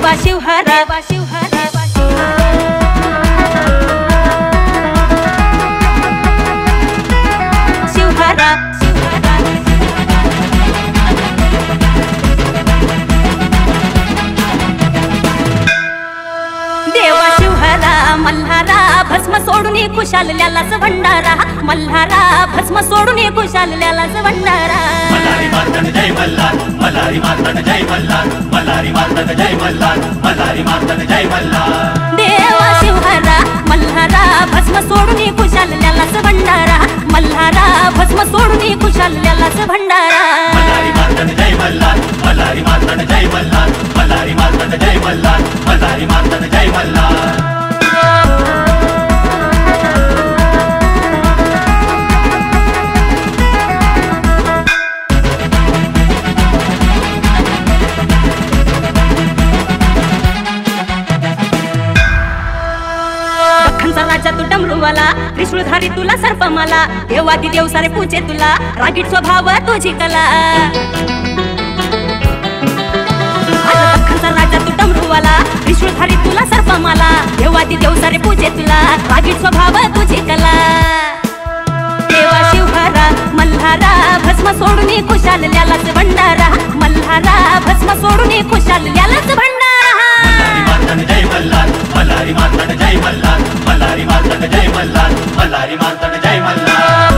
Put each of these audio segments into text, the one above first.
देवा शिवहरा मल्हारा भस्म सोडून कुशालल्यालाच भंडारा मल्हारा भस्म सोडून कुशालल्यालाच भंडारा मल्हारी मार्तंड जय मल्हार मल्हारी मार्तंड जय मल्हार मल्हारी मार्तंड जय मल्हार मल्हारी मार्तंड जय मल्हार देवा शिवहरा मल्हारा भस्म सोडून कुशालल्यालाच भंडारा मल्हारा भस्म सोडून कुशालल्यालाच भंडारा मल्हारी मार्तंड जय मल्हार मल्हारी मार्तंड जय मल्हार मल्हारी मार्तंड जय मल्हार मल्हारी मार्तंड जय मल्हार राजा तू डमरूवाला त्रिशूळधारी तुला सर्पमाला देवादी देव सारे पूजे तुला रागीट स्वभाव तुझी कला राजा तू डमरूवाला त्रिशूळधारी तुला सर्पमाला देवादी देव सारे पूजे तुला रागीट स्वभाव तुझी कला देवा शिवहरा मल्हारा भस्म सोडून कुशालल्यालाच भंडारा मल्हारा भस्म सोडून कुशालल्यालाच भंडारा जय मल्हार मल्हारी मार्तंड जय मल्हार मल्हारी मार्तंड जय मल्हार मल्हारी मार्तंड जय मल्हार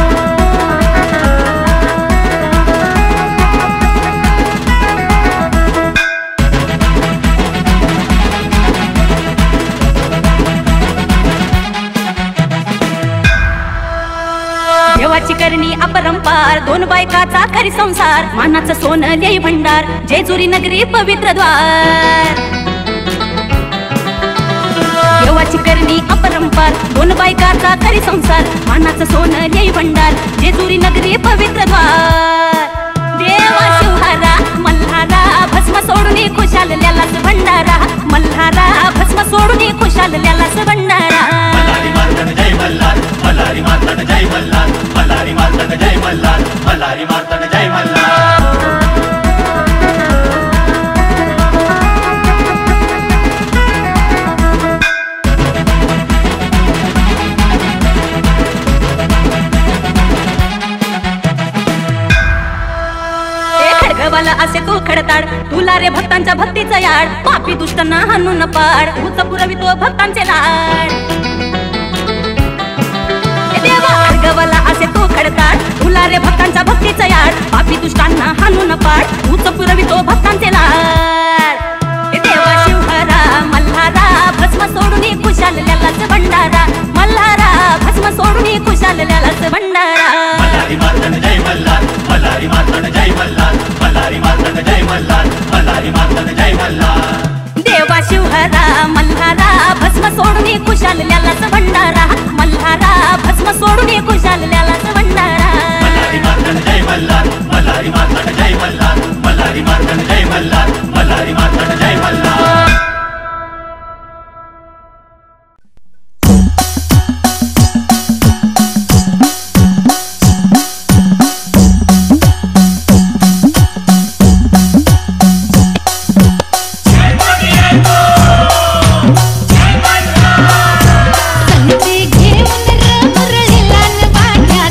देवाची करणी अपरंपार दोन बायकाचा करी संसार मानाचं सोनं देई भंडार जेजुरी नगरी पवित्र द्वार देवाची करणी अपरंपार दोन बायकाचा करी संसार मानाचं सोनं देई भंडार जेजुरी नगरी पवित्र द्वार देवा शिवहरा मल्हारा भस्म सोडून कुशालल्यालाच भंडारा मल्हारा भस्म सोडून कुशालल्यालाच भंडारा मल्हारी मार्तंड जय मल्हार मल्हारी मार्तंड जय मल्हार मल्हारी मार्तंड जय मल्हार मल्हारी मार्तंड जय मल्हार असे तू खडताड तुला रे भक्तांच्या भक्तीचा याड पापी दुष्टांना हाणून पाड तूच पुरवितो भक्तांचे लाड देवा अर्गवाला असे तू खडताड तुला रे भक्तांच्या भक्तीचा याड पापी दुष्टांना हाणून पाड तूच पुरवितो भक्तांचे लाड देवा शिवहरा मल्हारा भस्म सोडून कुशालल्यालाच भंडारा मल्हारा भस्म सोडून कुशालल्यालाच भंडारा मल्हारी मार्तंड जय मल्हार मल्हारी मार्तंड जय मल्हार मल्हारी मार्तंड जय मल्हार मल्हारी मार्तंड जय मल्हार देवा शिवहरा मल्हारा भस्म सोडून कुशालल्यालाच भंडारा मल्हारा भस्म सोडून कुशालल्यालाच भंडारा मल्हारी मार्तंड जय मल्हार मल्हारी मार्तंड जय मल्हार मल्हारी मार्तंड जय मल्हार मल्हारी मार्तंड जय मल्हार घेऊन रमरळीला वाट्या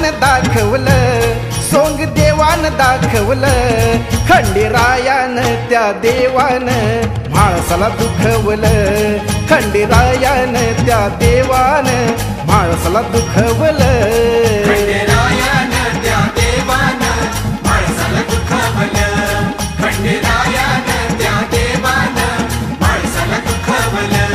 देवान दाखवलं, सोंग देवान दाखवलं, खंडेरायानं त्या देवानं म्हाळसाला दुखवलं, खंडेरायानं त्या देवानं म्हाळसाला दुखवलं. खंडेरायानं त्या देवानं म्हाळसाला दुखवलं, खंडेरायानं त्या देवानं म्हाळसाला दुखवलं.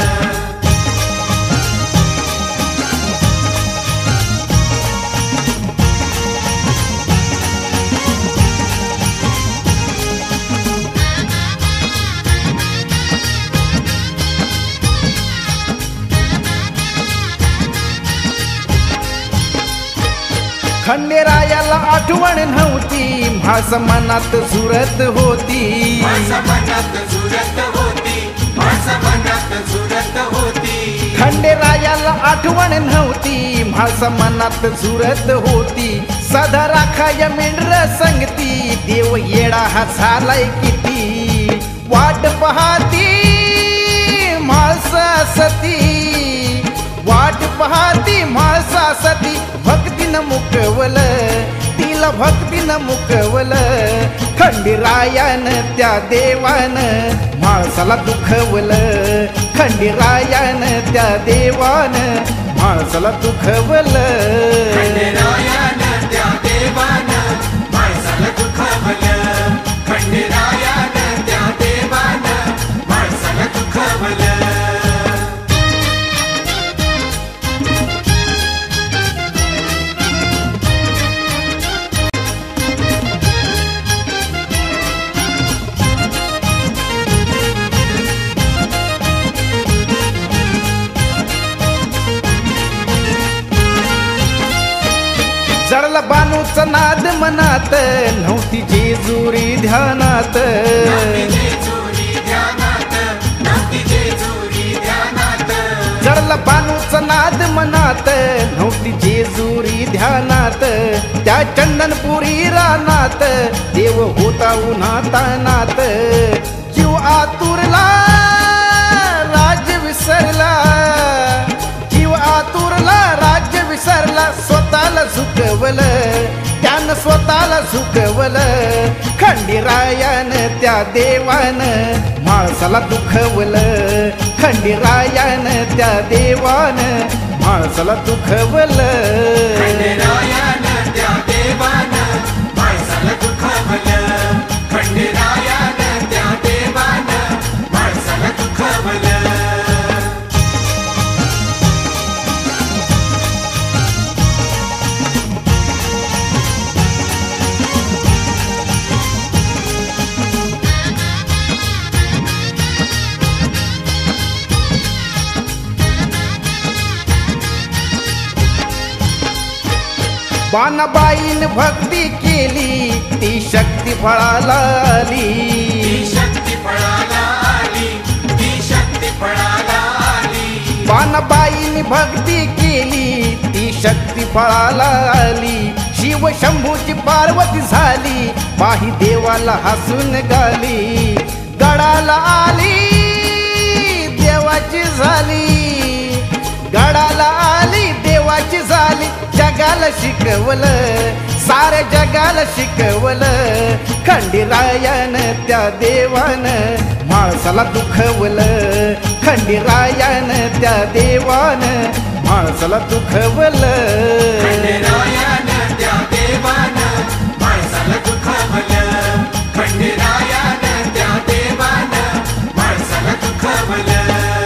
खंडेरायाला आठवण नव्हती, म्हाळस मनात झुरत होती, म्हाळसा मनात झुरत होती, म्हाळसा मनात झुरत होती. खंडेरायाला आठवण नव्हती, म्हाळस मनात झुरत होती. सदा राखाय मेंढर संगती, देव येडा हा झालाय किती. वाट पाहती म्हाळसा सती, वाट पाहती म्हाळसा सती. भक्तीनं मुकवलं तिला, भक्तीनं मुकवलं, खंडेरायानं त्या देवानं म्हाळसाला दुखवलं, खंडेरायानं त्या देवानं म्हाळसाला दुखवलं. खंडेरायानं त्या देवानं म्हाळसाला दुखवलं, खंडेरायानं त्या देवानं म्हाळसाला दुखवलं. जडला बानूचा नाद मनात, नव्हती जेजुरी ध्यानात, जडला बानूचा नाद मनात, नव्हती जेजुरी ध्यानात. त्या चंदनपुरी रानात देव होता उन्हातानात. जीव आतुरला राज्य विसरला, जीव आतुरला राज्य विसरला. स्वतःला झुकवलं त्यानं, स्वतःला झुकवलं, खंडेरायानं त्या देवानं म्हाळसाला दुखवलं, खंडेरायानं त्या देवानं म्हाळसाला दुखवलं. खंडेरायानं त्या देवानं म्हाळसाला दुखवलं, खंडेरायानं त्या देवानं म्हाळसाला दुखवलं. बाणाबाईन भक्ती केली, ती शक्ती फळाला आली, ती शक्ती फळाला आली, ती शक्ती फळाला आली. बाणाबाईन भक्ती केली, ती शक्ती फळाला आली. शिव शंभूची पार्वती झाली, पाही देवाला हसून गाली. गडाला आली देवाची झाली, गडाला आली देवाची झाली. जगाला शिकवलं, साऱ्या जगाला शिकवलं, खंडेरायानं त्या देवानं म्हाळसाला दुखवलं, खंडेरायानं त्या देवानं म्हाळसाला दुखवलं. खंडेरायानं त्या देवानं म्हाळसाला दुखवलं, खंडेरायानं त्या देवानं म्हाळसाला दुखवलं.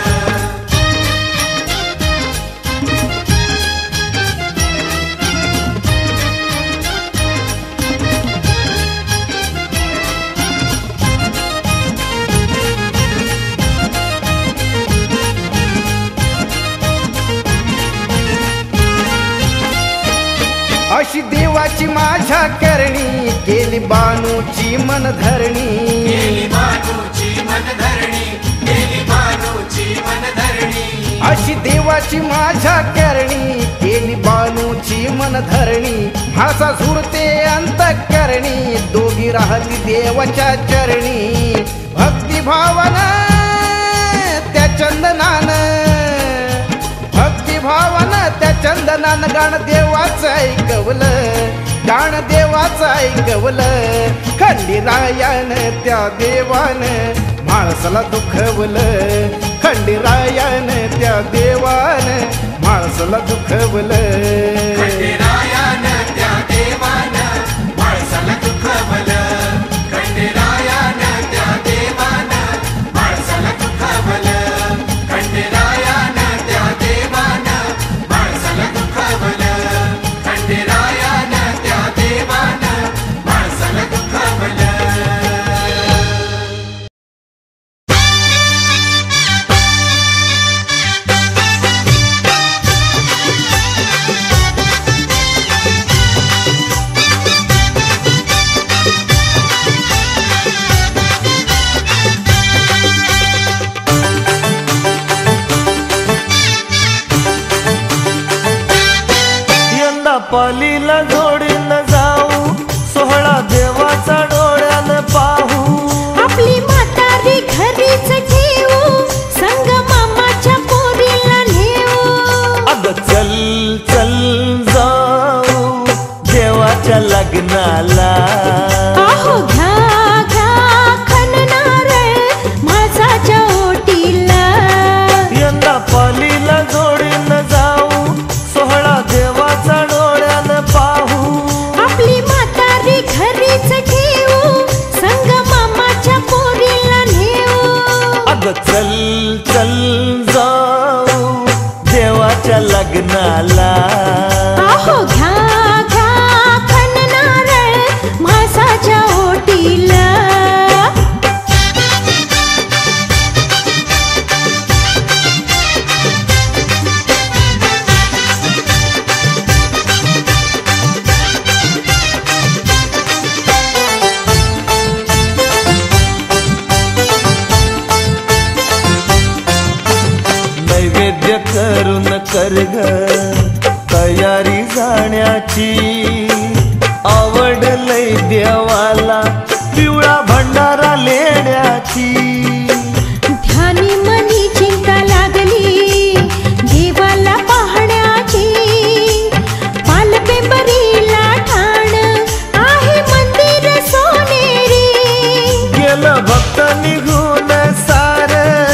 अशी देवाची माझ्या करणी, केली बानूची मनधरणी, केली बानूची मनधरणी, केली बानूची मनधरणी. अशी देवाची माझ्या करणी, केली बानूची मनधरणी. भाषा झुरते अंतःकरणी, दोघी राहती देवाच्या चरणी. भक्तिभावानं त्या चंदनानं, भक्तिभावानं त्या चंदनानं नंदनान गाण देवाचं ऐकवलं, गाण देवाचं ऐकवलं. खंडीरायानं त्या देवानं माणसाला दुखवलं, खंडीरायानं त्या देवानं माणसाला दुखवलं. खंडेरायानं त्या देवानं माणसाला दुखवलं, खंडेरायानं त्या देवानं माणसाला दुखवलं, खंडेरायानं त्या देवानं माणसाला दुखवलं, खंडेरायानं त्या देवानं माणसाला दुखवलं. पालीला जोडीन जाऊ, सोहळा देवाचा डोळ्यानं पाहू. आपली म्हातारी घरीच ठेवू, संग मामाच्या पोरीला नेऊ. अग चल चल जाऊ देवाच्या लग्नाला. आहो घ्या घ्या खणणार माझाच्या ओटीला. यंदा पालीला जोडीन जाऊ, सोहळा देवाचा डोळ्यानं पाहू. आपली म्हातारी घरीच ठेवू, संग मामाच्या पोरीला नेऊ. अग चल चल जाऊ देवाच्या लग्नाला. आहो घ्या घ्या खणणार माझाच्या ओटीला. नैवेद्य करून कर ग तयारी जाण्याची. आवड लय देवाला पिवळा भंडारा लेण्याची. ध्यानी मनी चिंता लागली देवाला पाहण्याची. पालपेंबरीला ठाण आहे मंदिर सोनेरी. गेलं भक्त निघून सार,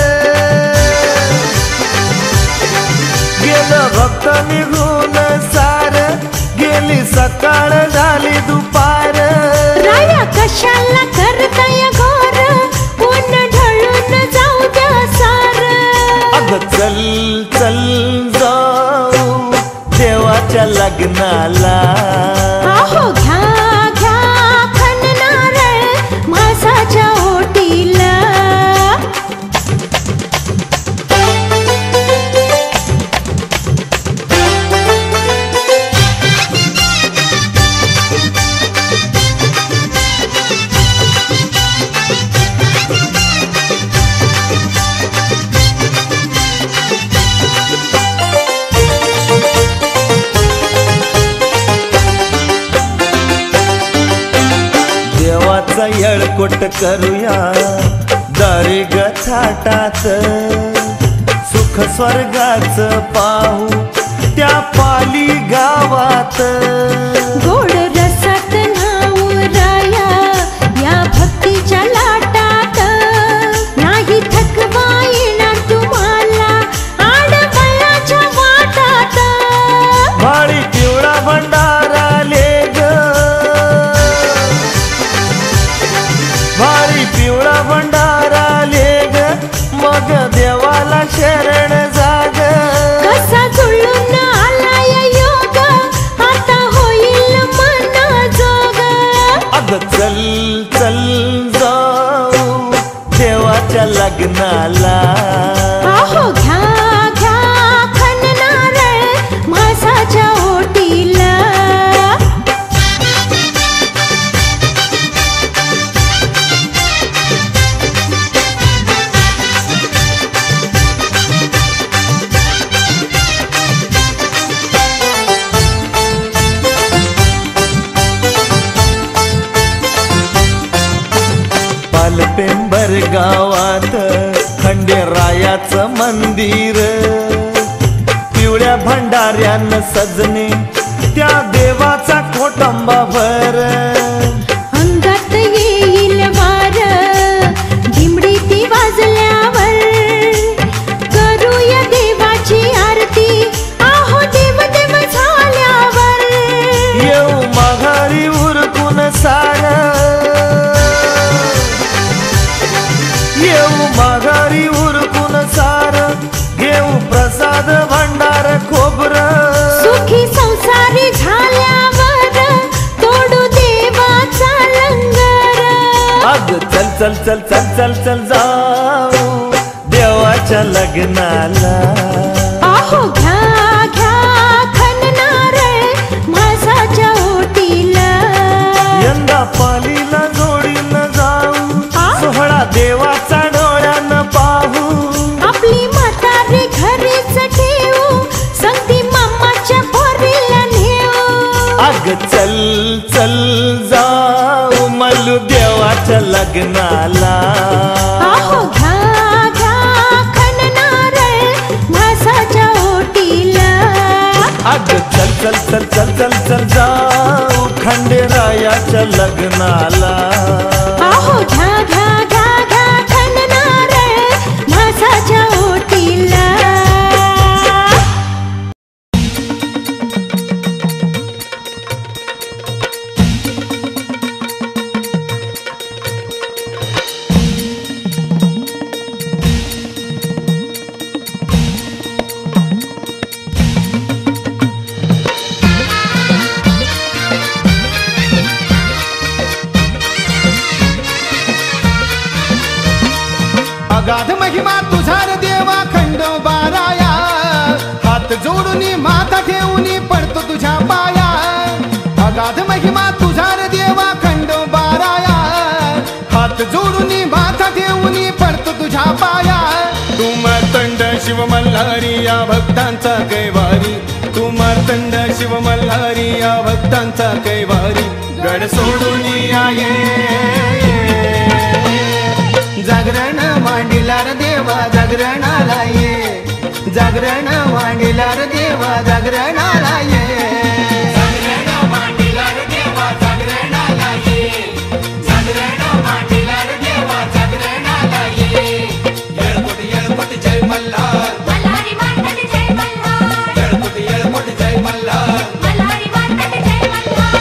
गेलं भक्त निघून सार. गेली सकाळ झाली दुपार. राया कशाला करताय घोर, ऊन ढळून जाऊ द्या सार. अग चल चल जाऊ देवाच्या लग्नाला. आहो घ्या घ्या खणणार माझाच्या ओटीला. देवाचा येळकोट करूया दारी ग थाटात. सुख स्वर्गाचं पाहू त्या पाली गावात. गोड रसात न्हाऊ राया या भक्तीच्या लाटात. नाही थकवा येणार तुम्हाला आडवयाच्या वाटात. भाळी पिवळा भंडारा ले ग, भाळी पिवळा भंडारा ले ग. मग देवाला शरण जाग. कसा जुळून आलाय योग, आता होईल मन जोग. अग चल चल जाऊ देवाच्या लग्नाला. आहो घ्या घ्या खणणार माझाच्या ओटीला. पालपेंबर गावात खंडेरायाचं मंदिर. पिवळ्या भंडाऱ्यानं सजणे त्या देवाचा कोटंबाभर अंगात येईल वार घिमडी ती वाजल्यावर करूया देवाची आरती आहो देव देव झाल्यावर येऊ माघारी उरकून सार येऊ माघारी उरकून सार घेऊ प्रसाद भंडार खोबर सुखी संसारी झाल्यावर तोडू देवाचा लंगर अग चल चल चल चल चल चल जाऊ देवाच्या लग्नाला आहो घ्या घ्या खणनार मासाच्या ओटीला यंदा पालीला जोडीनं जाऊ सोहळा देवाचा डोळ्यानं पाहू आपली म्हातारी घरीच ठेवू संगती मामाच्या पोरीला नेऊ अग चल चल जाऊ मल्लू देवाच्या लग्नाला आहो घ्या घ्या खणनार मासाच्या ओटीला अग चल चल चल चल चल चल जाऊ खंडेरायाच्या लग्नाला आहो घ्या घ्या घ्या घ्या खणनार मासाच्या ओटीला अगाध महिमा तुझा रे देवा खंडोबाराया हात जोडून माथा ठेवून पडतो तुझ्या पाया अगाध महिमा तुझा रे देवा खंडोबाराया हात जोडून माथा ठेवून पडतो तुझ्या पाया तू मार्तंड शिव मल्हारी या भक्तांचा कैवारी तू मार्तंड शिव मल्हारी या भक्तांचा कैवारी गड सोडून ये जागरण मांडिला रे देवा जागरणाला ये जागरण मांडिला रे देवा जागरणाला ये जागरण मांडिला रे देवा जागरणाला ये जागरण मांडिला रे देवा जागरणाला ये येळकोट जय मल्हार मल्हारी मार्तंड जय मल्हार येळकोट जय मल्हार मल्हारी मार्तंड जय मल्हार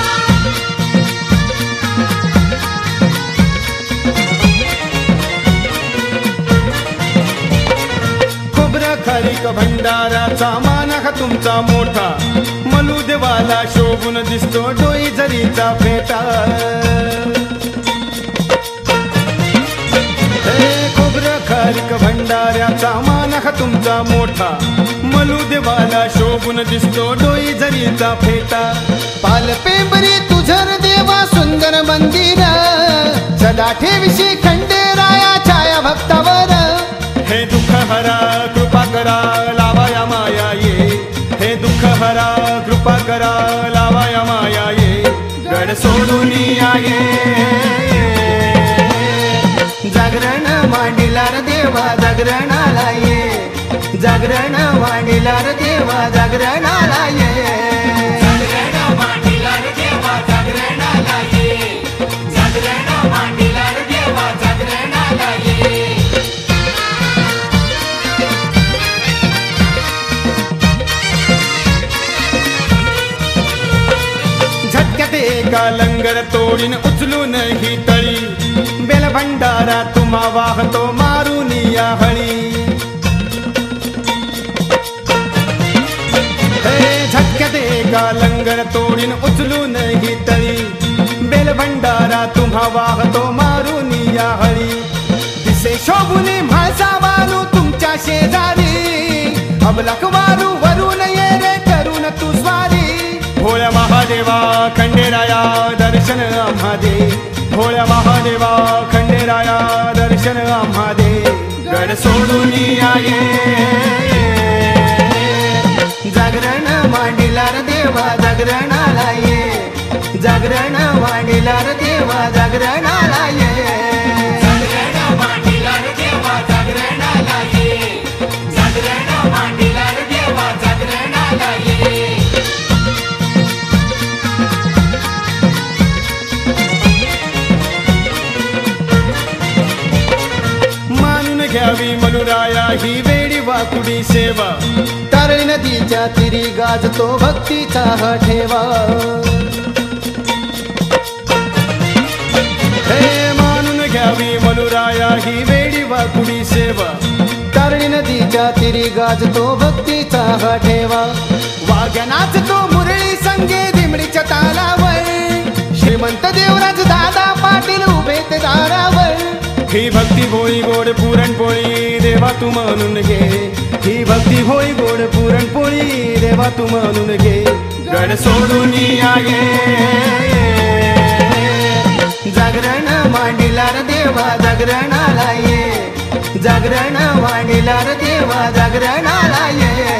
खारीक भंडाराचा मानक तुमचा मोठा मलू देवाला शोभून दिसतो डोई जरीचा फेटा हे खोबरं खारीक भंडाऱ्याचा मानक तुमचा मोठा मलू देवाला शोभून दिसतो डोई जरीचा फेटा पाल पेंबरी तुझर देवा सुंदर मंदिर सदा ठेविशी खंडेराया छाया भक्तावर हे दुःख हरा कृपा करा लावाया माया ये हे दुःख हरा कृपा करा लावाया माया ये गड सोडून ये जागरण मांडिला रे देवा जागरणाला ये जागरण मांडिला रे देवा जागरणाला ये जागरण मांडिला रे देवा जागरणाला ये जागरण मांडिला रे देवा जागरणाला ये एका लंगर तोडीन उचलून ही तळी बेल भंडारा तुम्हा वाहतो मारून या हळी हे झटक्यात एका लंगर तोडीन उचलून ही तळी बेल भंडारा तुम्हा वाहतो मारून या हळी दिसे शोभून म्हाळसा वारू तुमच्या शेजारी अबलक वारू वरून ये रे करून तू स्वारी भोळ्या महादेवा खंडेराया दर्शन आम्हा दे भोळ्या महादेवा खंडेराया दर्शन आम्हा दे गड सोडून ये जागरण मांडिला रे देवा जागरणाला ये जागरण मांडिला रे देवा जागरणाला ये जागरण मांडिला रे देवा जागरणाला ये जागरण मांडिला रे देवा जागरण मनुराया ही वेडी वाकुडी सेवा तारळी नदीच्या तिरी गाजतो भक्तीचा हा ठेवा हे मानून घ्यावी मनुराया ही वेडी वाकुडी सेवा तारळी नदीच्या तिरी गाजतो भक्तीचा हा ठेवा वाघ्या नाचतो मुरळी संगे दिमडीच्या तालावर श्रीमंत देवराज दादा पाटील उभेत दारावर ही भक्ती भोळी गोड पुरणपोळी देवा तू म्हणून घे ही भक्ती भोळी गोड पुरणपोळी देवा तू म्हणून घे गड सोडून यागे जागरण मांडिला रे देवा जागरणाला ये जागरण मांडिला रे देवा जागरणाला ये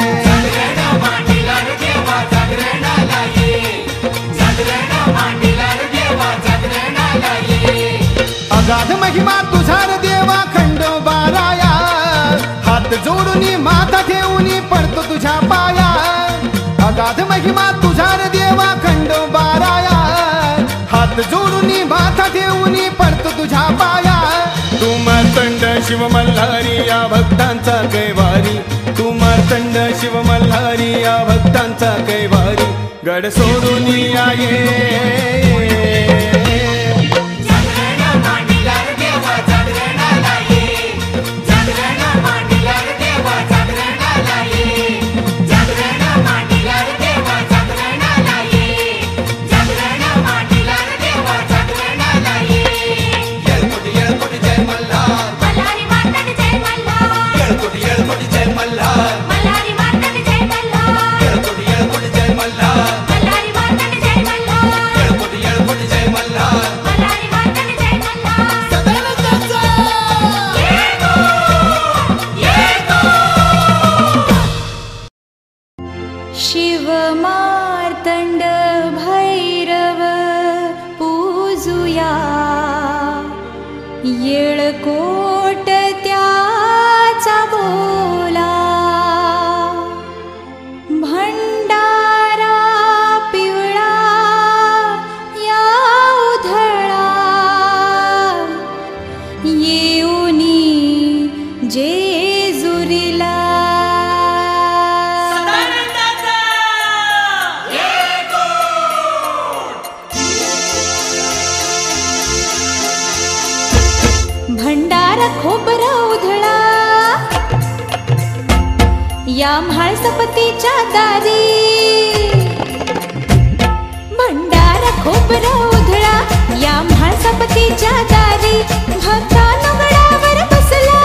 अगाध महिमा तुझा रे देवा खंडोबाराया हात जोडून माथा ठेवून पडतो तुझ्या पाया अगाध महिमा तुझा रे देवा खंडोबाराया हात जोडून माथा ठेवून पडतो तुझ्या पाया तू मार्तंड शिव मल्हारी या भक्तांचा कैवारी तू मार्तंड शिव मल्हारी या भक्तांचा कैवारी गड सोडून ये शिव मार्तंड भैरव पूजुया येळकोट त्याचा बोला भंडारा पिवळा या उधळा येऊनी जेजुरीला भंडारा खोबरा उधळा या म्हाळसपतीच्या दारी भंडारा खोबरा उधळा या म्हाळसपतीच्या दारी भक्तानो गडावर बसला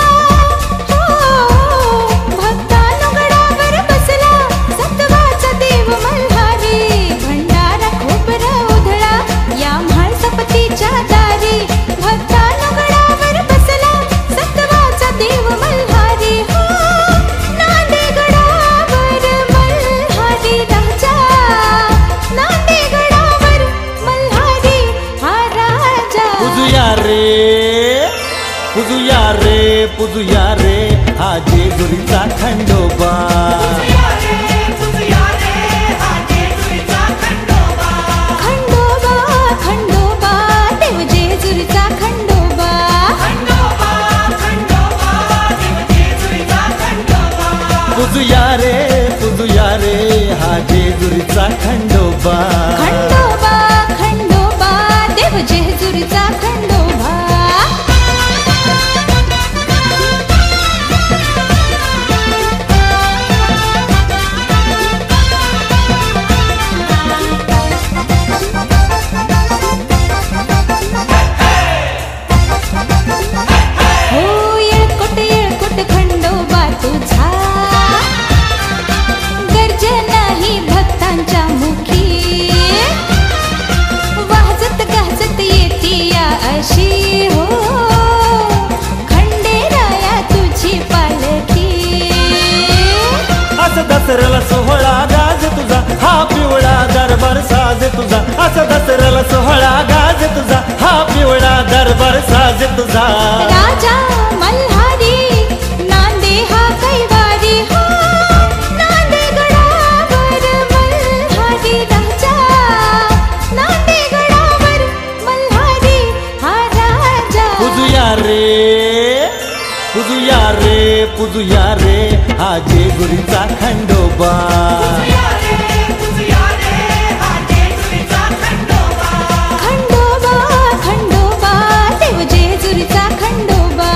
हो भक्तानो गडावर बसला सत्वाचा देव मल्हारी भंडारा खोबरा उधळा या म्हाळसपतीच्या दारी भक्तानो गडावर बसला सत्वाचा देव मल्हारी हो नांदे गडावर मल्हारी राजा नांदे गडावर मल्हारी हा राजा पुजुया रे हा जेजुरीचा खंडोबा खंडोबा खंडोबा देव जेजुरीचा खंडोबा पुजुया रे हा जेजुरीचा खंडोबा खंडोबा खंडोबा देव जेजुरीचा खंडोबा दसऱ्याला सोहळा गाज तुझा हा पिवळा दरबार साज तुझा असा दसऱ्याला सोहळा गाज तुझा हा पिवळा दरबार साज तुझा राजा मल्हारी नांदे हा कैवारी हो नांदे गडावर मल्हारी राजा नांदे गडावर मल्हारी हा राजा पुजुया पुजुया रे हा जेजुरीचा खंडोबा खंडोबा खंडोबा देव जेजुरीचा खंडोबा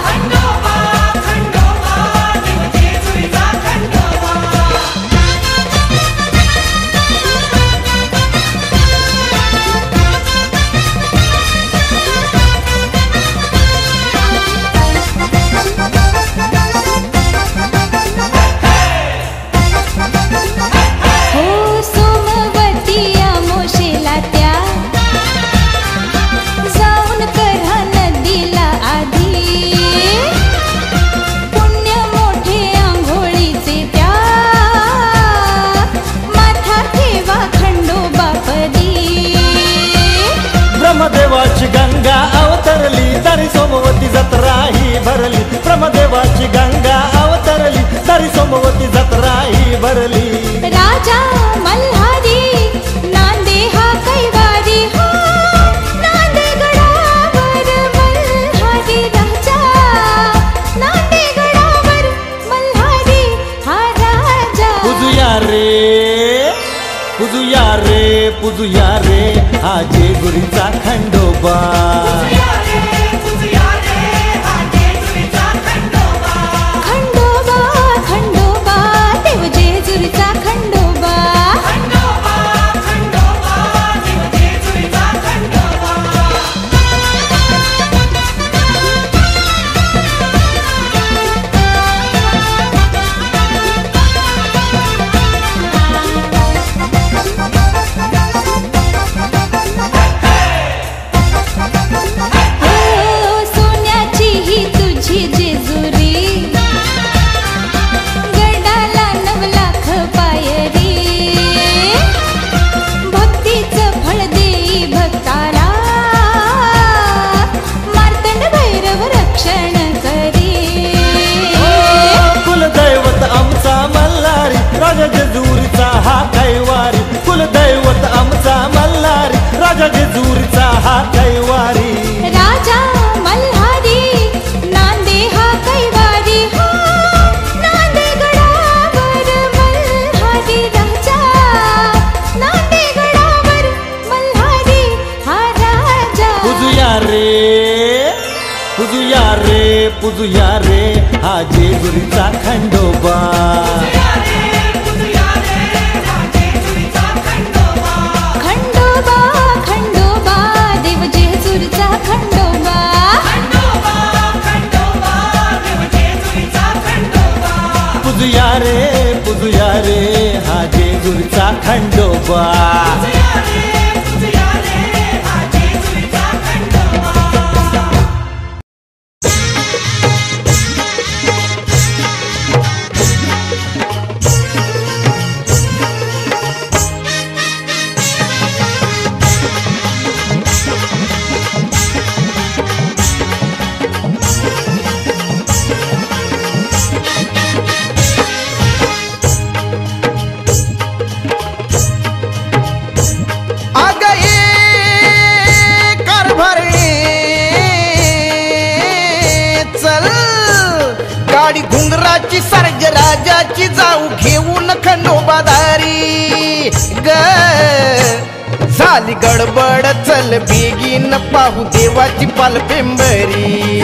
ब्रह्मदेवाची गंगा अवतरली तरी सोमवती जत्रा ही भरली ब्रह्मदेवाची गंगा अवतरली तरी सोमवती जत्रा ही भरली राजा मल्हारी नांदे हा कैवारी हो नांदे गडावर मल्हारी राजा नांदे गडावर मल्हारी हा राजा पुजुया रे हा जेजुरीचा खंडोबा खंडोबा खंडोबा देव जेजुरीचा खंडोबा जेजुरीचा हा कैवारी कुलदैवत आमचा मल्हारी राजा जेजुरीचा हा कैवारी राजा मल्हारी नांदे हा कैवारी हो नांदे गडावर मल्हारी राजा नांदे गडावर मल्हारी हा राजा पुजुया रे हा जेजुरीचा खंडोबा पुजुया रे हा जेजुरीचा खंडोबा गाडी घुंगराची सर्ज राजाची जाऊ घेऊन खंडोबादारी ग झाली गडबड चल बेगीन पाहू देवाची पालपेंबरी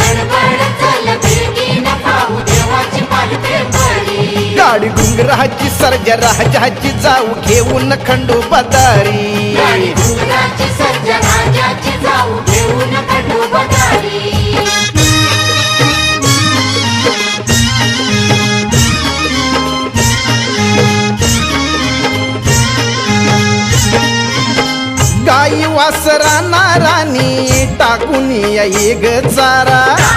गाडी घुंगराची सर्ज राजाची जाऊ घेऊन खंडोबादारी गाई वासरा नारानी टाकून ये ग चारा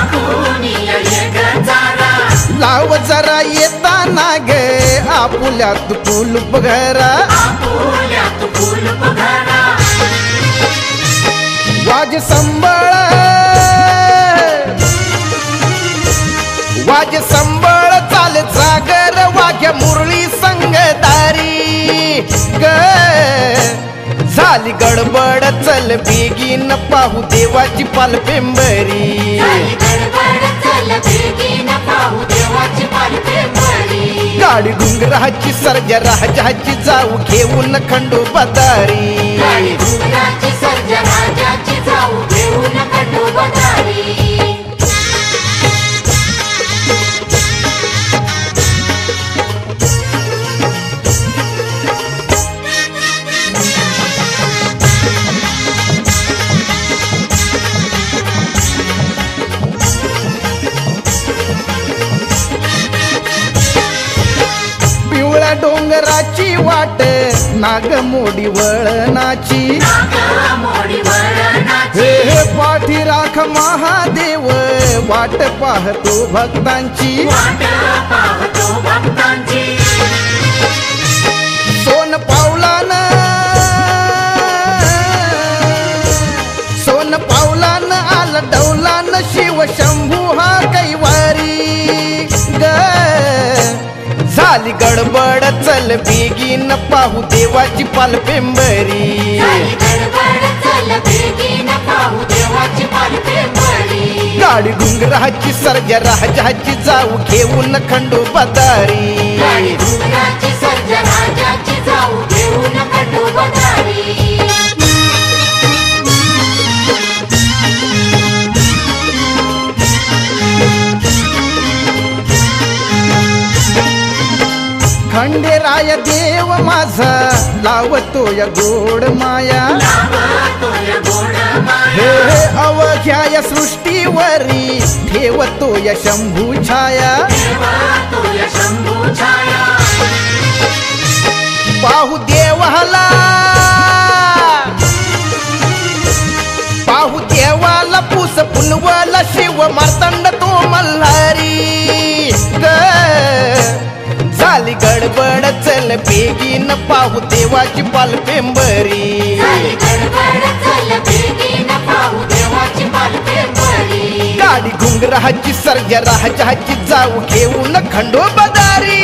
लाव जरा येताना ग आपुल्यात कुलूप घरा वाज संबळ चाल जागर वाघ्या मुरळी संगदारी ग झाली गडबड चल बेगीन पाहू देवाची पालपेंबरी गाडी घुंगराची सर्जा राजाची जाऊ घेऊन खंडोबा दारी डोंगराची वाट नागमोडी वळणाची हे हे पाठी राख महादेव वाट पाहतो भक्तांची सोन पावलान आला डौलान शिव शंभू हा कैवारी ग झाली गडबड चल बेगीन पाहू देवाची पालपेंबरी गाडी घुंगराची सर्जा राजाची जाऊ घेऊन खंडोबा दारी खंडेराय देव माझा लावतोय गोड माया हे हे अवघ्या सृष्टीवरी ठेवतोय शंभू छाया पाहू देवाला पूस पुनवला शिव मार्तंड तो मल्हारी झाली गडबड चल बेगीन पाहू देवाची पालपेंबरी गाडी घुंगराची सर्जा राजाची जाऊ घेऊन खंडोबा दारी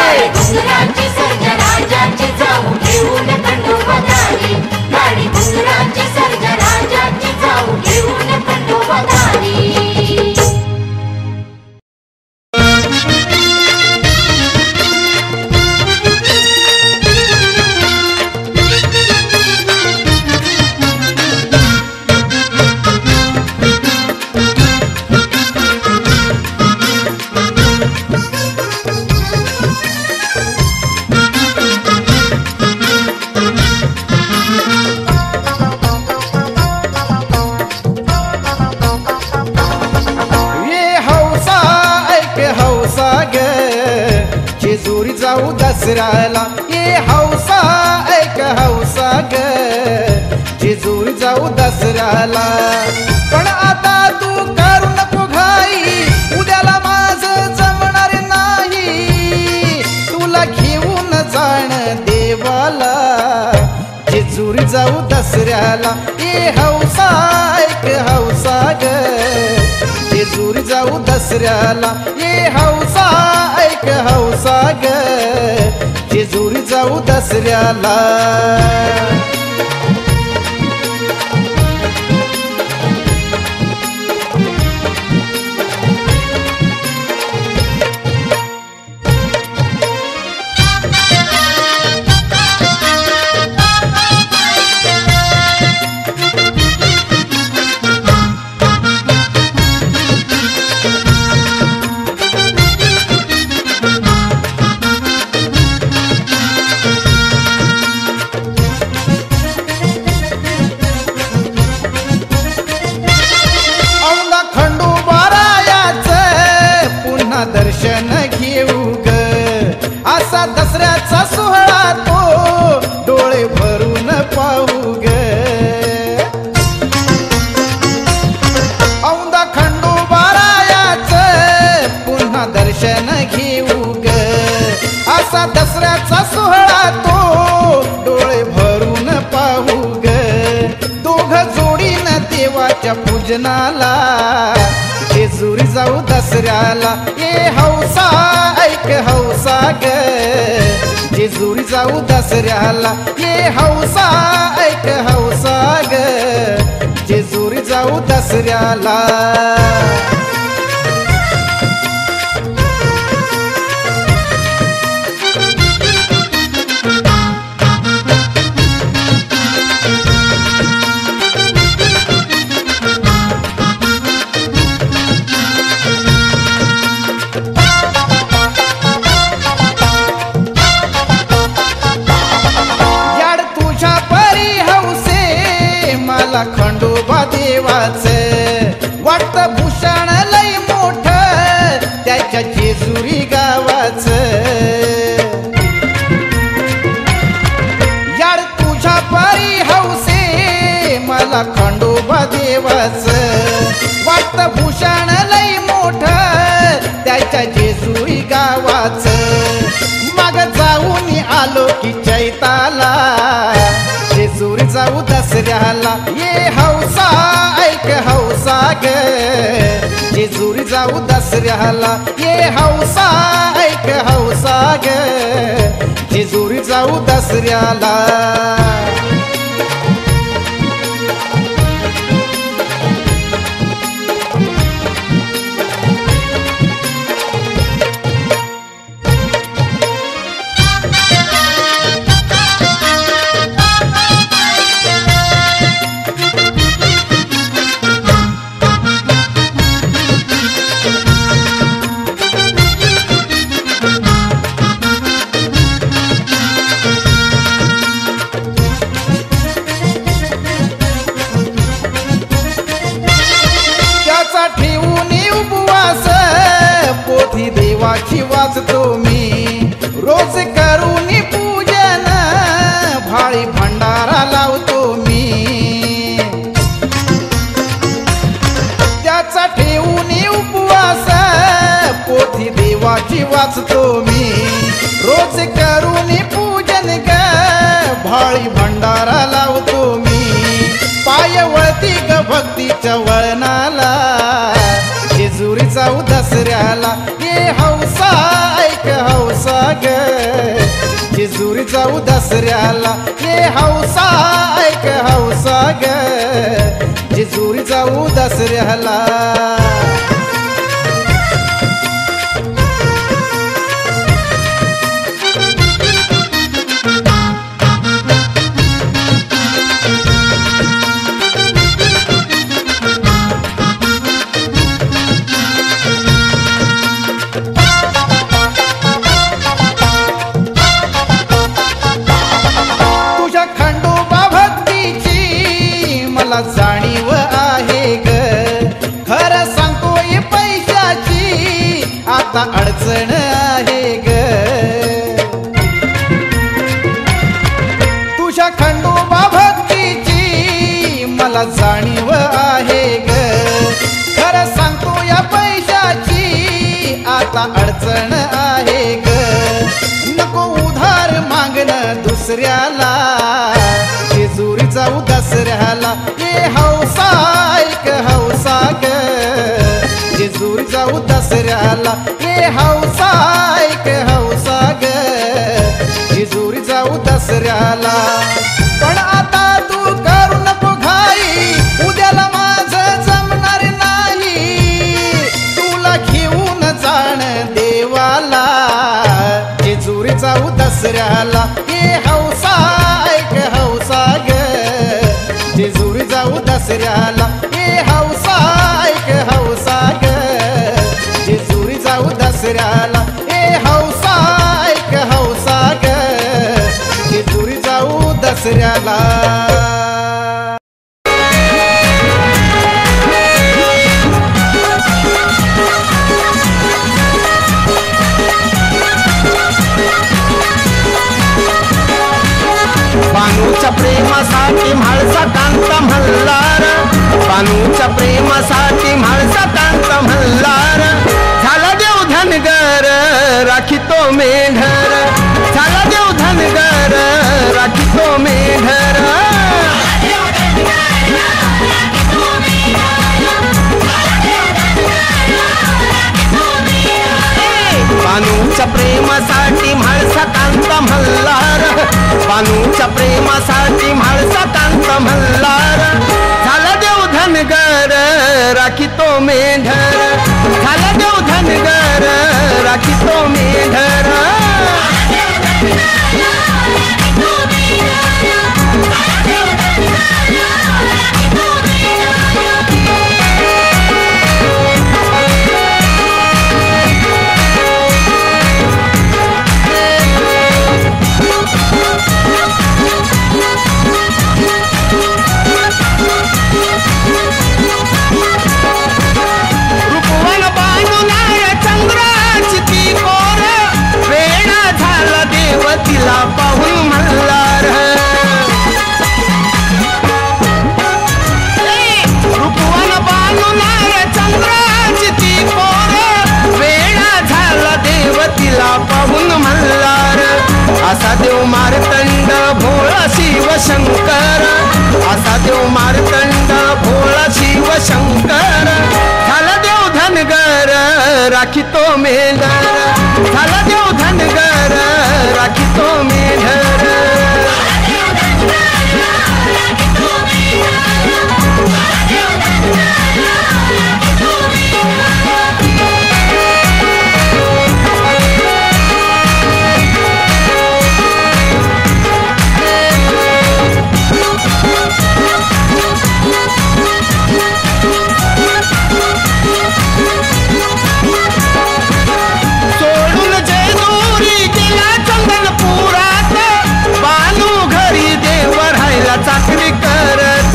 जेजुरी जाऊ दसऱ्याला ये हौसा ऐक हौसा ग जेजुरी जाऊ दसऱ्याला पण आता तू करू नको घाई उद्याला माझं जमणार नाही तुला घेऊन जाण देवाला जेजुरी जाऊ दसऱ्याला ये हौसा ऐक हौसा ग जेजुरी जाऊ दसऱ्याला ये हौसा ऐक हौसा ग जेजुरी जाऊ दसऱ्याला दर्शन घेऊ ग असा दसऱ्याचा सोहळा तो डोळे भरून पाहू ग औंदा खंडोबारायाच पुन्हा दर्शन घेऊ ग असा दसऱ्याचा सोहळा तो डोळे भरून पाहू ग दोघ जोडीन देवाच्या पूजनाला जेजुरी जाऊ दसऱ्याला ये हौसा ऐक हौसा ग जेजुरी जाऊ दसऱ्याला ये हौसा ऐक हौसा ग जेजुरी जाऊ दसऱ्याला खंडोबा देवाच वाटत भूषण लय मोठ त्याच्या जेजुरी गावाच याड तुझ्या पारी हौसे मला खंडोबा देवाच वाटत भूषण लय मोठ त्याच्या जेजुरी गावाच माग जाऊन आलो की चैताला जेजुरी जाऊ दसऱ्याला ये हौसा ऐक हौसा ग जेजुरी जाऊ दसऱ्याला ये हौसा ऐक हौसा ग जेजुरी जाऊ दसऱ्याला देवाची वाचतो मी रोज करून पूजन भाळी भंडारा लावतो मी त्याचा ठेवून उपवास पोथी देवाची वाचतो मी रोज करून पूजन ग भाळी भंडारा लावतो मी पायवळती ग भक्तीच्या वळणाला जेजुरी जाऊ दसऱ्याला ये हौसा ऐक हौसा ग जेजुरी जाऊ दसऱ्याला ये हौसा ऐक हौसा ग जेजुरी जाऊ दसऱ्याला जाणीव आहे ग खरं सांगतोय पैशाची आता अडचण आहे ग तुझ्या खंडोबा भक्तीची मला जाणीव आहे ग खरं सांगतोय पैशाची आता अडचण आहे ग नको उधार मागणं दुसऱ्याला जेजुरी जाऊ दसऱ्याला ये हौसा ऐक हौसा ग जेजुरी जाऊ दसऱ्याला ये हौसा ऐक हौसा ग जेजुरी जाऊ दसऱ्याला पण आता तू करू नको घाई उद्याला माझं जमणार नाही तुला घेऊन जाण देवाला जेजुरी जाऊ दसऱ्याला ये हौसा ऐक हौसा ग जेजुरी जाऊ दसऱ्याला ये हौसा ऐक हौसा ग जेजुरी जाऊ दसऱ्याला ये हौसा ऐक हौसा ग जेजुरी जाऊ दसऱ्याला बानूच्या प्रेमासाठी म्हाळसा कांत मल्हार बानूच्या प्रेमासाठी म्हाळसा कांत मल्हार झाला देव धनगर राखी तो मेढर झाला देव धनगर राखी तो मेढर बानू बानूच्या प्रेमासाठी म्हाळसा कांत मल्हार बानूच्या प्रेमासाठी म्हाळसा कांत मल्हार झाला देव धनगर राखी तो मेढर झाला देव धनगर राखी तो मेढर तिला पाहून मल्हार रूपवान बानुनार चंद्राची ती पोर वेळा झाला देव तिला पाहून मल्हार असा देव मारतंड भोळा शिव शंकर असा देव मारतंड भोळा शिव शंकर झाला देव धनगर राखी तो मेढर झाला देव धनगर राखी तो मेढर चाकरी करत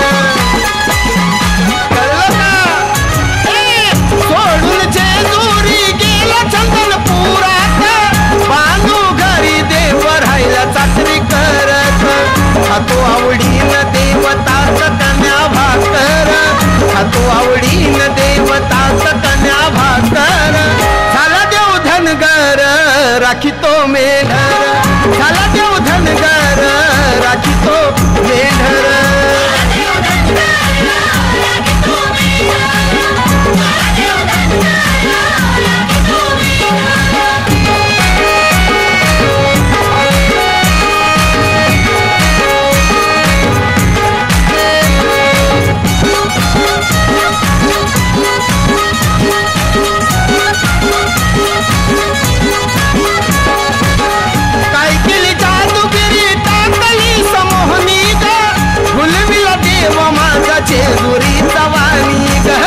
सोडून जेजुरी गेला चंदनपुरात बांधू घरी देव राहिला चाकरी करत खातो आवडीन देवतात कन्या भाकर खातो आवडीन देवतात कन्या भाकर झाला देव धनगर राखी तो मेढर झाला देव धनगर राखी तो मेढर काय केली जादूगिरी टाकली समोहनी ग भुलविला देव माझा जेजुरी जवानी ग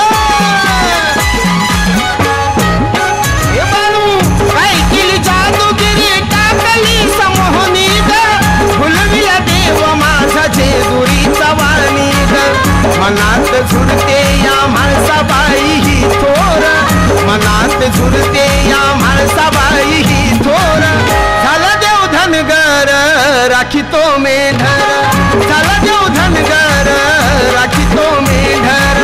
हे बानू काय केली जादूगिरी टाकली समोहनी ग भुलविला देव माझा जेजुरी जवानी ग मनात झुरते या म्हाळसाबाई ही थोर मनात झुरते या म्हाळसाबाई ही थोर झाला देव धनगर राखी तो मेढर झाला देव धनगर राखी तो मेढर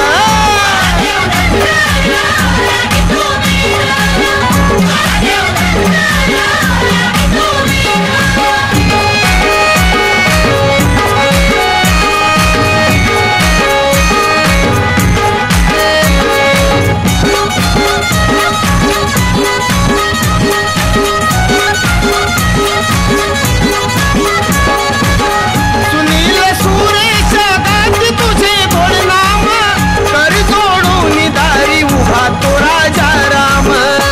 सुनील सुरेश गाती तुझे बोल नाम कर जोडून दारी उभा तो राजा राम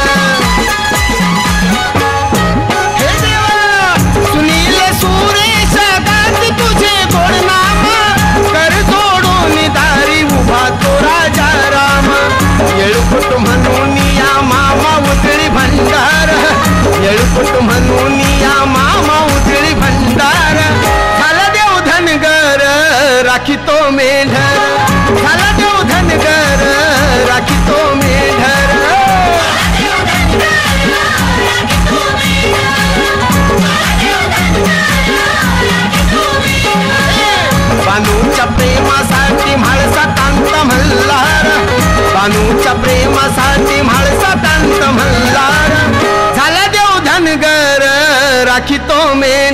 हे देवा सुनील सुरेश गाती तुझे बोल नाम कर जोडून दारी उभा तो राजा राम येळुकुट म्हणून या मामा उजळी भंडार येळुकुट म्हणून या मामा उजळी भंडार झाला देव धनगर राखी तो मेढर झाला देव धनगर राखी तो मेढर बानूच्या प्रेमासाठी म्हाळसा कांत मल्हार बानूच्या प्रेमासाठी म्हाळसा कांत मल्हार झाला देव धनगर राखी तो मेढर